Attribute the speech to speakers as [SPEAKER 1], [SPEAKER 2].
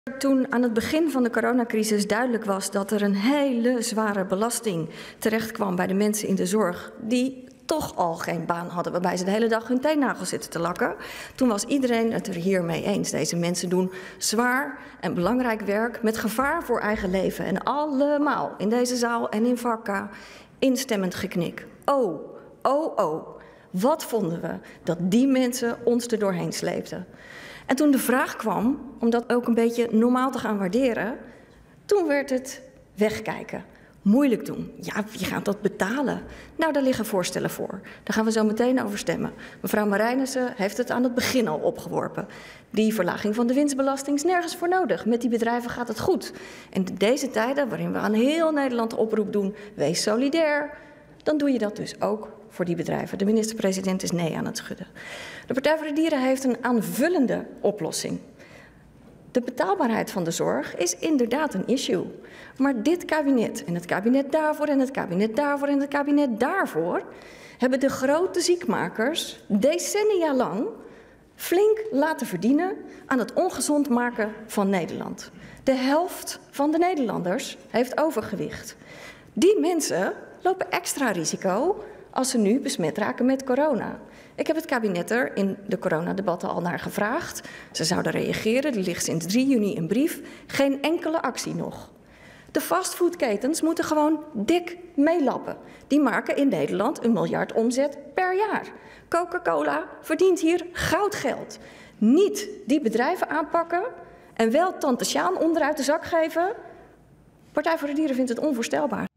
[SPEAKER 1] Toen aan het begin van de coronacrisis duidelijk was dat er een hele zware belasting terecht kwam bij de mensen in de zorg die toch al geen baan hadden, waarbij ze de hele dag hun teennagels zitten te lakken. Toen was iedereen het er hiermee eens. Deze mensen doen zwaar en belangrijk werk met gevaar voor eigen leven. En allemaal in deze zaal en in Vakka instemmend geknik. Oh, wat vonden we dat die mensen ons er doorheen sleepten. En toen de vraag kwam om dat ook een beetje normaal te gaan waarderen, toen werd het wegkijken. Moeilijk doen. Ja, wie gaat dat betalen? Nou, daar liggen voorstellen voor. Daar gaan we zo meteen over stemmen. Mevrouw Marijnissen heeft het aan het begin al opgeworpen. Die verlaging van de winstbelasting is nergens voor nodig. Met die bedrijven gaat het goed. En in deze tijden waarin we aan heel Nederland de oproep doen, wees solidair, dan doe je dat dus ook voor die bedrijven. De minister-president is nee aan het schudden. De Partij voor de Dieren heeft een aanvullende oplossing. De betaalbaarheid van de zorg is inderdaad een issue. Maar dit kabinet en het kabinet daarvoor en het kabinet daarvoor en het kabinet daarvoor hebben de grote ziekmakers decennia lang flink laten verdienen aan het ongezond maken van Nederland. De helft van de Nederlanders heeft overgewicht. Die mensen lopen extra risico als ze nu besmet raken met corona. Ik heb het kabinet er in de coronadebatten al naar gevraagd. Ze zouden reageren, er ligt sinds 3 juni een brief. Geen enkele actie nog. De fastfoodketens moeten gewoon dik meelappen. Die maken in Nederland 1 miljard omzet per jaar. Coca-Cola verdient hier goudgeld. Niet die bedrijven aanpakken en wel tante Sjaan onderuit de zak geven. Partij voor de Dieren vindt het onvoorstelbaar.